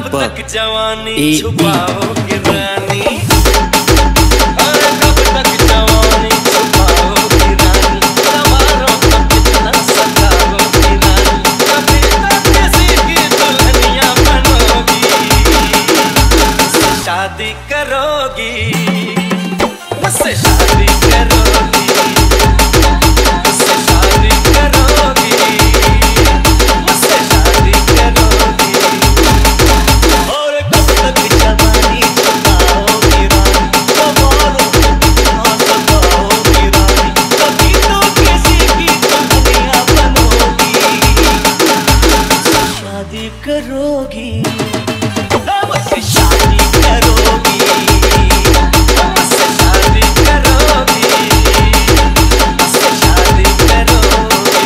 तक जवानी ए छुपाओगे रानी, अरे कब तक जवानी छुपाओगे रानी, सवारों को कितना सताओगे रानी, कभी तक किसी की दुल्हनिया बनोगी, मुझसे शादी करोगी, मुझसे शादी करोगी, मुझसे शादी करोगी, मुझसे शादी करोगी। और कब तक जवानी छुपाओगी रानी, सवारों को कितना सताओगी रानी, कभी तो किसी की दुल्हनिया बनोगी, मुझसे शादी करोगी, मुझसे शादी करोगी, मुझसे शादी करोगी, मुझसे शादी करोगी।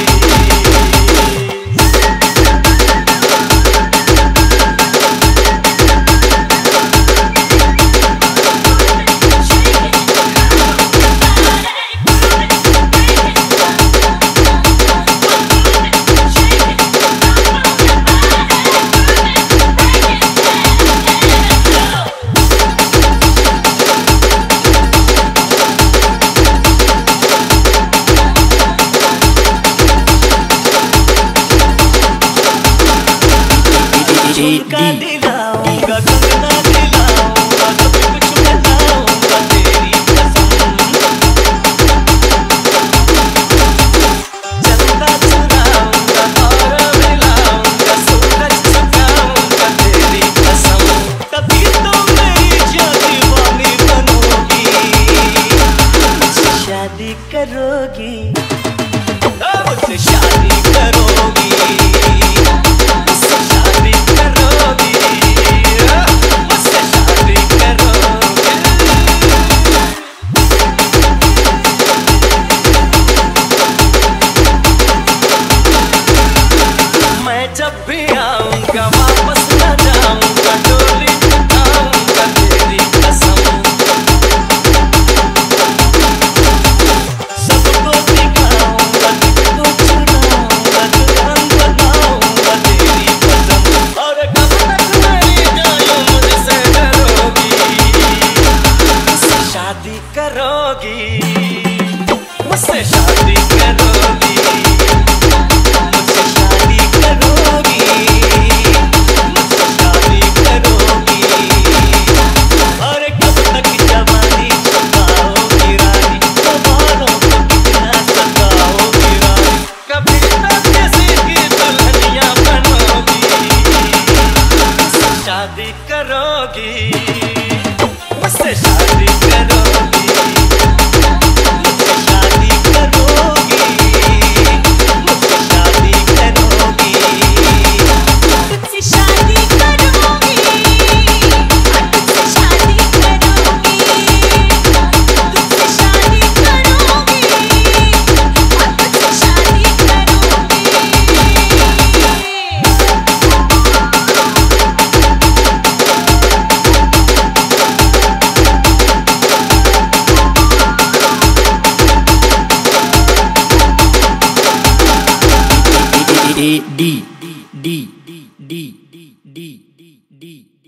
झुमका दिलाऊंगा, कंगना दिलाऊंगा, कभी कुछ बनाऊंगा तेरी कसम, चंदा चुराऊंगा और मिलाऊंगा, सूरज छुपाऊंगा तेरी कसम, तभी तो मेरी जान दीवानी बनोगी, मुझसे शादी करोगी, मुझसे शादी करोगी, मुझसे शादी करोगी, मुझसे शादी करोगी। मैं जब भी आऊंगा वापस न जाऊंगा, डोली उठाऊंगा तेरी कसम, सबको दिखाऊंगा, तुझको चुराऊंगा, दुल्हन बनाऊंगा तेरी कसम, और कब तक मेरी जान मुझसे डरोगी, मुझसे शादी करोगी, मुझसे शादी करोगी, मुझसे शादी करोगी, मुझसे शादी करोगी, और कब तक जवानी छुपाओगी रानी, सवारों को कितना सताओगी रानी, कभी तक किसी की दुल्हनिया बनोगी, मुझसे शादी करोगी, मुझसे शादी करोगी, मुझसे शादी करोगी, मुझसे शादी करोगी, तुझसे शादी करूंगी, तुझसे शादी करूंगी, तुझसे शादी करूंगी, तुझसे शादी करूंगी। D D D D D D D D